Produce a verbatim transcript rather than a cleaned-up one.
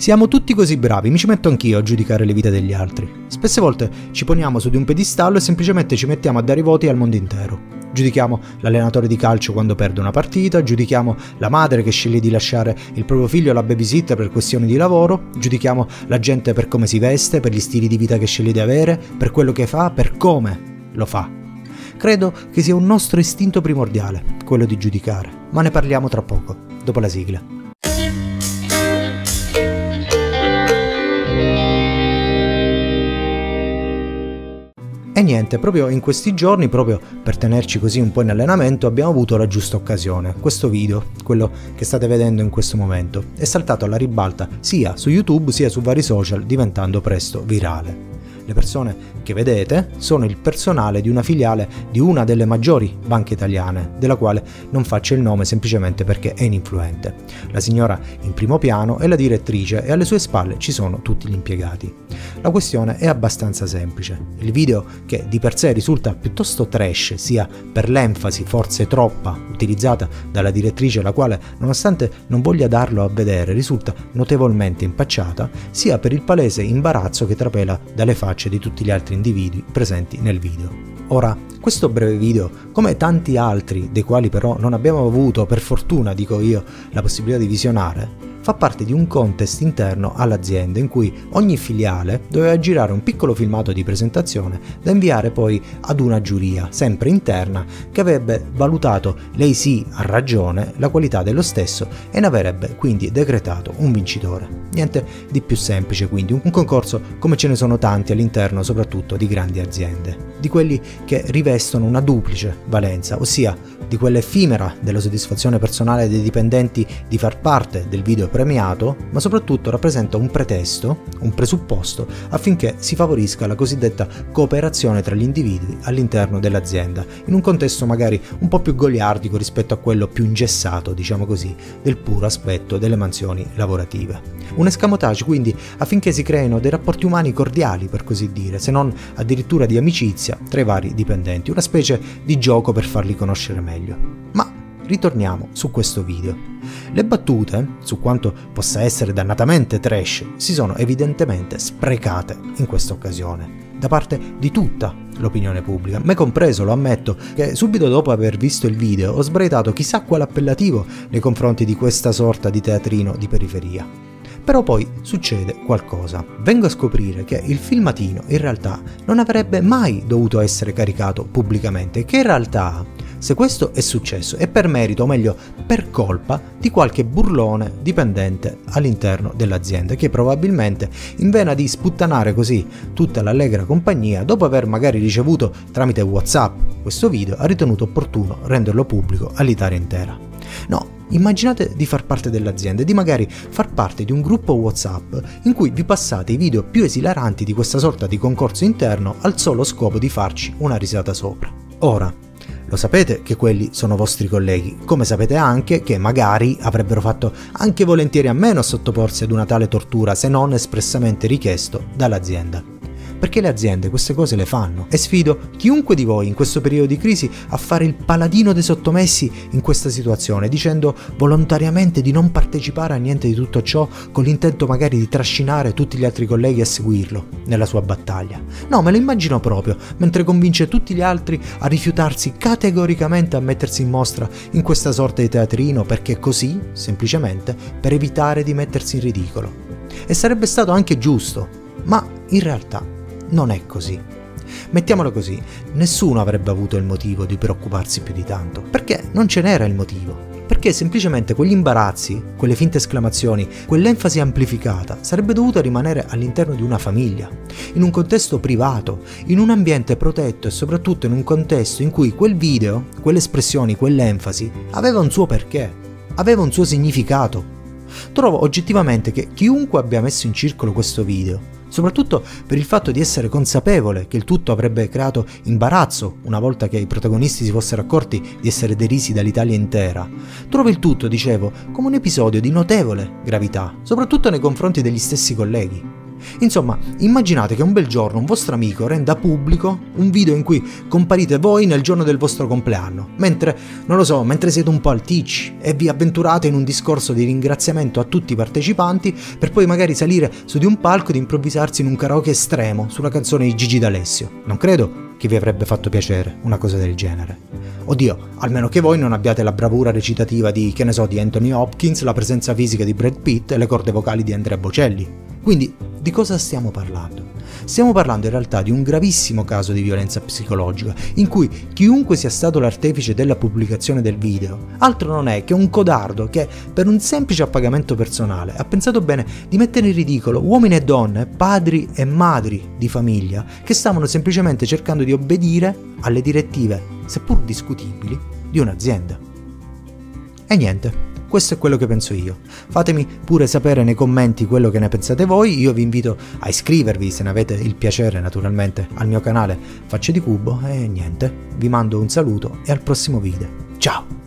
Siamo tutti così bravi, mi ci metto anch'io a giudicare le vite degli altri. Spesse volte ci poniamo su di un piedistallo e semplicemente ci mettiamo a dare i voti al mondo intero. Giudichiamo l'allenatore di calcio quando perde una partita, giudichiamo la madre che sceglie di lasciare il proprio figlio alla babysitter per questioni di lavoro, giudichiamo la gente per come si veste, per gli stili di vita che sceglie di avere, per quello che fa, per come lo fa. Credo che sia un nostro istinto primordiale, quello di giudicare, ma ne parliamo tra poco, dopo la sigla. E niente, proprio in questi giorni, proprio per tenerci così un po' in allenamento, abbiamo avuto la giusta occasione. Questo video, quello che state vedendo in questo momento, è saltato alla ribalta sia su YouTube sia su vari social, diventando presto virale. Le persone che vedete sono il personale di una filiale di una delle maggiori banche italiane, della quale non faccio il nome semplicemente perché è ininfluente. La signora in primo piano è la direttrice e alle sue spalle ci sono tutti gli impiegati. La questione è abbastanza semplice. Il video, che di per sé risulta piuttosto trash, sia per l'enfasi forse troppa utilizzata dalla direttrice, la quale, nonostante non voglia darlo a vedere, risulta notevolmente impacciata, sia per il palese imbarazzo che trapela dalle facce di tutti gli altri individui presenti nel video. Ora, questo breve video, come tanti altri, dei quali però non abbiamo avuto, per fortuna dico io, la possibilità di visionare, fa parte di un contest interno all'azienda in cui ogni filiale doveva girare un piccolo filmato di presentazione da inviare poi ad una giuria, sempre interna, che avrebbe valutato, lei sì a ragione, la qualità dello stesso e ne avrebbe quindi decretato un vincitore. Niente di più semplice, quindi un concorso come ce ne sono tanti all'interno soprattutto di grandi aziende, di quelli che rivestono una duplice valenza, ossia di quella effimera della soddisfazione personale dei dipendenti di far parte del video premiato, ma soprattutto rappresenta un pretesto, un presupposto affinché si favorisca la cosiddetta cooperazione tra gli individui all'interno dell'azienda, in un contesto magari un po' più goliardico rispetto a quello più ingessato, diciamo così, del puro aspetto delle mansioni lavorative. Un escamotage quindi affinché si creino dei rapporti umani cordiali, per così dire, se non addirittura di amicizia tra i vari dipendenti, una specie di gioco per farli conoscere meglio. Ma ritorniamo su questo video. Le battute, su quanto possa essere dannatamente trash, si sono evidentemente sprecate in questa occasione, da parte di tutta l'opinione pubblica, me compreso, lo ammetto, che subito dopo aver visto il video ho sbraitato chissà quale appellativo nei confronti di questa sorta di teatrino di periferia. Però poi succede qualcosa. Vengo a scoprire che il filmatino in realtà non avrebbe mai dovuto essere caricato pubblicamente e che in realtà, se questo è successo, è per merito, o meglio per colpa, di qualche burlone dipendente all'interno dell'azienda che probabilmente, in vena di sputtanare così tutta l'allegra compagnia, dopo aver magari ricevuto tramite WhatsApp questo video, ha ritenuto opportuno renderlo pubblico all'Italia intera. No, immaginate di far parte dell'azienda e di magari far parte di un gruppo WhatsApp in cui vi passate i video più esilaranti di questa sorta di concorso interno al solo scopo di farci una risata sopra. Ora, lo sapete che quelli sono vostri colleghi, come sapete anche che magari avrebbero fatto anche volentieri a meno a sottoporsi ad una tale tortura se non espressamente richiesto dall'azienda. Perché le aziende queste cose le fanno e sfido chiunque di voi in questo periodo di crisi a fare il paladino dei sottomessi in questa situazione, dicendo volontariamente di non partecipare a niente di tutto ciò con l'intento magari di trascinare tutti gli altri colleghi a seguirlo nella sua battaglia. No, me lo immagino proprio, mentre convince tutti gli altri a rifiutarsi categoricamente a mettersi in mostra in questa sorta di teatrino, perché così, semplicemente, per evitare di mettersi in ridicolo. E sarebbe stato anche giusto, ma in realtà non è così. Mettiamolo così, nessuno avrebbe avuto il motivo di preoccuparsi più di tanto, perché non ce n'era il motivo, perché semplicemente quegli imbarazzi, quelle finte esclamazioni, quell'enfasi amplificata sarebbe dovuta rimanere all'interno di una famiglia, in un contesto privato, in un ambiente protetto e soprattutto in un contesto in cui quel video, quelle espressioni, quell'enfasi aveva un suo perché, aveva un suo significato. Trovo oggettivamente che chiunque abbia messo in circolo questo video, soprattutto per il fatto di essere consapevole che il tutto avrebbe creato imbarazzo una volta che i protagonisti si fossero accorti di essere derisi dall'Italia intera, trovo il tutto, dicevo, come un episodio di notevole gravità, soprattutto nei confronti degli stessi colleghi. Insomma, immaginate che un bel giorno un vostro amico renda pubblico un video in cui comparite voi nel giorno del vostro compleanno, mentre, non lo so, mentre siete un po' alticci e vi avventurate in un discorso di ringraziamento a tutti i partecipanti per poi magari salire su di un palco ed improvvisarsi in un karaoke estremo sulla canzone di Gigi D'Alessio. Non credo che vi avrebbe fatto piacere una cosa del genere. Oddio, almeno che voi non abbiate la bravura recitativa di, che ne so, di Anthony Hopkins, la presenza fisica di Brad Pitt e le corde vocali di Andrea Bocelli. Quindi, di cosa stiamo parlando? Stiamo parlando in realtà di un gravissimo caso di violenza psicologica, in cui chiunque sia stato l'artefice della pubblicazione del video, altro non è che un codardo che, per un semplice appagamento personale, ha pensato bene di mettere in ridicolo uomini e donne, padri e madri di famiglia, che stavano semplicemente cercando di obbedire alle direttive, seppur discutibili, di un'azienda. E niente. Questo è quello che penso io. Fatemi pure sapere nei commenti quello che ne pensate voi. Io vi invito a iscrivervi, se ne avete il piacere naturalmente, al mio canale Facce di Cubo. E niente, vi mando un saluto e al prossimo video. Ciao!